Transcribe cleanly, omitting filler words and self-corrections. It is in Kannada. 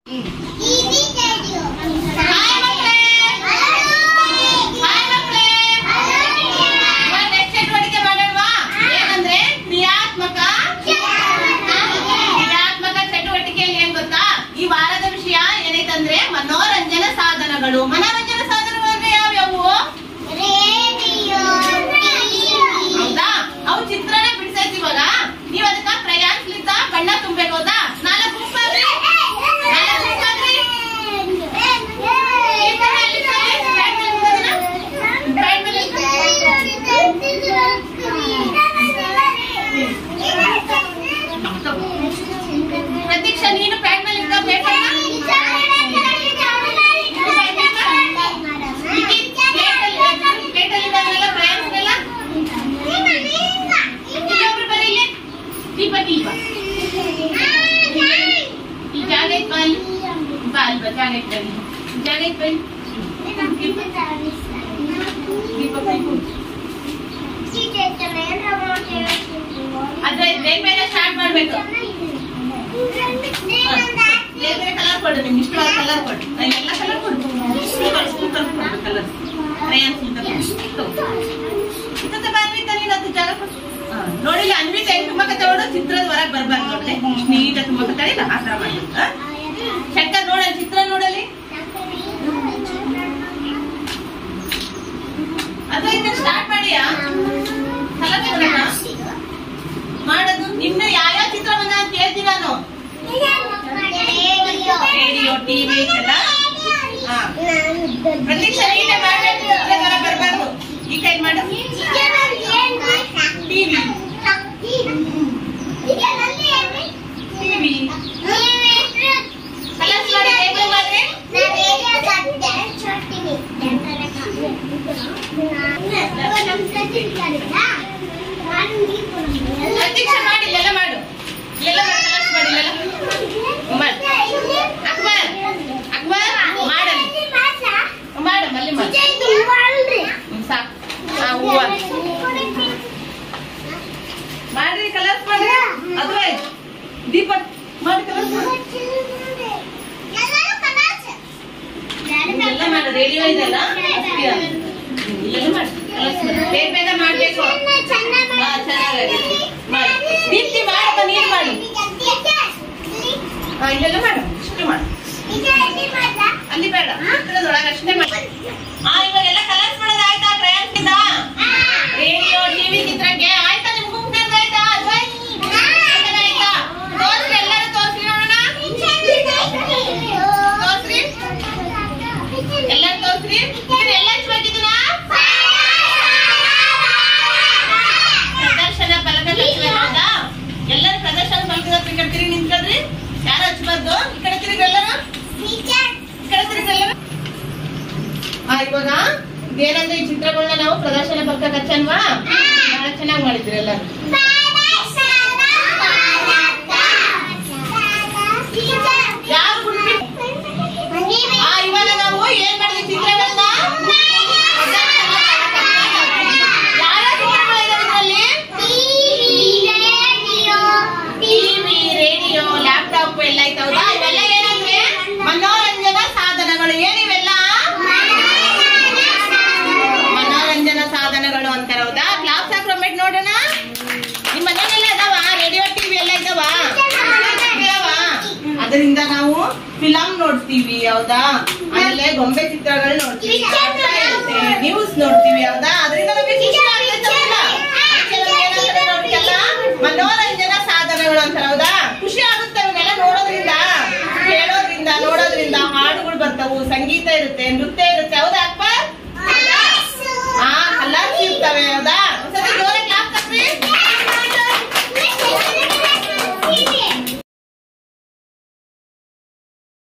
ಮನೋರಂಜನಾ ಸಾಧನಗಳು. ಮನೋರಂಜನಾ ಸಾಧನಗಳು ಅಂದ್ರೆ ಯಾವ್ಯಾವು? ಹೌದಾ? ಅವು ಚಿತ್ರನೇ ಬಿಡಿಸೈತಿವಾಗ ನೀವ್ ಅದಕ್ಕ ಪ್ರಯಾಣಿಸ್ಲಿದ್ದ ಬಣ್ಣ ತುಂಬೇಕು. ಹೌದಾ? ನಾಲ್ಕು ಗುಂಪಾಗ್ರಿ ಪ್ರತೀಕ್ಷಾ, ನೀನು ಪ್ಯಾಡ್ ಮೇಲೆ ಅದ್ರ ಬೇಗ ಸ್ಟಾರ್ಟ್ ಮಾಡ್ಬೇಕು. ಬೇರೆ ಕಲರ್ ಕೊಡು, ನಿಮ್ಗೆ ಇಷ್ಟವಾದ ಕಲರ್ ಕೊಡು. ಎಲ್ಲ ಕಲರ್ ಕೊಡು, ಕಲರ್ ನೋಡಿಲ್ಲ ಅನ್ವಿತ ಹೆಂಗ್ ತುಂಬಕತ್ತವಳು ಚಿತ್ರದ ಹೊರಗೆ ಬರ್ಬಾರ್ದು. ನೋಡ್ದೆ ನೀಟ ತುಂಬಕತ್ತಾಳೆ ಆ ತರ ಮಾಡಿ. ಶಂಕರ್ ನೋಡಲಿ ಚಿತ್ರ ನೋಡಲಿ. ಅದು ಇದನ್ನ ಸ್ಟಾರ್ಟ್ ಮಾಡಿಯಾ ಮಾಡೋದು? ಇನ್ನು ಯಾವ್ಯಾವ ಚಿತ್ರ ಬಂದ ಅಂತ ಹೇಳ್ತೀನಿ ನಾನು. ರೇಡಿಯೋ, ಟಿವಿ ಎಲ್ಲ. ಪ್ರತೀಕ್ಷಾ ನೀಟೇ ಮಾಡ್ಬೇಕು, ಬರ್ಬಾರ್ದು. ಈ ಕೈ ಮಾಡು. ಟಿವಿ ಕಲರ್ಸ್ ಮಾಡಿ ಹೇಗೆ ಮಾಡ್ರಿ? ಪ್ರತೀಕ್ಷಾ ಮಾಡಿ ಎಲ್ಲ ಮಾಡು. ಎಲ್ಲ ಕಲರ್ಸ್ ಮಾಡಿ ಅಕ್ಬರ್ ಅಕ್ಬರ್ ಮಾಡಲಿ ಮಾಡು ಮಲ್ಲಿ ಸಾಕು. ಹೂವ ಮಾಡ್ರಿ, ಕಲರ್ಸ್ ಮಾಡ್ರಿ. ಅದುವೇ ದೀಪ ಮಾಡಿ ಕಲರ್ಸ್ ಎಲ್ಲ ಮಾಡು. ರೇಡಿಯೋ ಇದೆಲ್ಲ ಇಲ್ಲೆಲ್ಲ ಮಾಡಿ ಕಲರ್ಸ್ ಮಾಡಿ. ಬೇಗ ಬೇಗ ಮಾಡ್ಬೇಕು. ಚೆನ್ನಾಗಿ ದೀಪ್ತಿ ಮಾಡಪ್ಪ, ನೀರು ಮಾಡು. ಇಲ್ಲೆಲ್ಲ ಮಾಡು, ಇಷ್ಟು ಮಾಡು. ಅಲ್ಲಿ ಬೇಡ, ಚಿತ್ರದೊಳಗೆ ಅಷ್ಟೇ ಮಾಡಿ. ಇವಾಗೆಲ್ಲ ಕಲರ್ಸ್ ಮಾಡೋದು ಆಯ್ತಾ? ಪ್ರಯಾಣಿಸಿದ ರೇಡಿಯೋ, ಟಿವಿ ಚಿತ್ರಕ್ಕೆ ಆಯ್ತಾ? ನಿಮ್ ಗುಂಪು ಆಯ್ತಾ? ಆಯ್ತಾ? ತೋರ್ಸ್ರಿ, ಎಲ್ಲರೂ ತೋರ್ಸ್ರಿ ನೋಡೋಣ. ತೋರ್ಸ್ರಿ, ಎಲ್ಲರೂ ತೋರ್ಸ್ರಿ. ಎಲ್ಲ ಹಚ್ಬೇಕಿದ್ದೀನ ಪ್ರದರ್ಶನ ಫಲಕ ಹಚ್ಬೇಕಾ? ಎಲ್ಲರೂ ಪ್ರದರ್ಶನ ಫಲಕದ ಹತ್ರ ತಿರುಗಿ ನಿಂತ್ಕೊಳ್ರಿ. ಯಾರು ಹಚ್ಬಾರ್ದು. ಈ ಕಡೆ ತಿರುಗಿ ಎಲ್ಲರೂ, ಈ ಕಡೆ ತಿರುಗಿ ಎಲ್ಲರೂ. ಇವಾಗ ಏನಂದ್ರೆ ಈ ಚಿತ್ರಗಳನ್ನ ನಾವು ಪ್ರದರ್ಶನ ಫಲಕ ಹಚ್ಚನ್ವಾ? ಬಹಳ ಚೆನ್ನಾಗಿ ಮಾಡಿದ್ರಿ ಎಲ್ಲರೂ. ಯಾರು ಇವಾಗ ನಾವು ಏನ್ ಮಾಡಿದ್ವಿ ಚಿತ್ರಗಳನ್ನ? ಟಿವಿ, ರೇಡಿಯೋ, ಲ್ಯಾಪ್ಟಾಪ್ ಎಲ್ಲ ಐತೌದಾ? ಇವೆಲ್ಲ ಏನಂದ್ರೆ ಮನೋರಂಜನಾ ಸಾಧನಗಳು. ಏನಿವೆಲ್ಲ? ಮನೋರಂಜನಾ ಸಾಧನಗಳು ಅಂತಾರ. ಹೌದಾ? ಕ್ಲಾಸ್ ಹಾಕ್ರೊಮ್ಮೆಟ್ ನೋಡೋಣ. ನಿಮ್ ಮನೆಯಲ್ಲ ಅದಾವ ರೇಡಿಯೋ, ಟಿವಿ ಎಲ್ಲ ಇದಾವ? ಅದರಿಂದ ನಾವು ಫಿಲಂ ನೋಡ್ತೀವಿ. ಹೌದಾ? ಆಮೇಲೆ ಗೊಂಬೆ ಚಿತ್ರಗಳು ನೋಡ್ತೀವಿ, ನ್ಯೂಸ್ ನೋಡ್ತೀವಿ. ಹೌದಾ? ಅದರಿಂದ ನಮಗೆ ಖುಷಿ ಆಗ್ತೈತಲ್ಲ. ಮನೋರಂಜನಾ ಸಾಧನಗಳು ಅಂತಾರೆ. ಹೌದಾ? ಖುಷಿ ಆಗುತ್ತೆ ಅವನ್ನೆಲ್ಲ ನೋಡೋದ್ರಿಂದ, ಕೇಳೋದ್ರಿಂದ, ನೋಡೋದ್ರಿಂದ. ಹಾಡುಗಳು ಬರ್ತಾವು, ಸಂಗೀತ ಇರುತ್ತೆ, ನೃತ್ಯ ಇರುತ್ತೆ. ಹೌದಾ?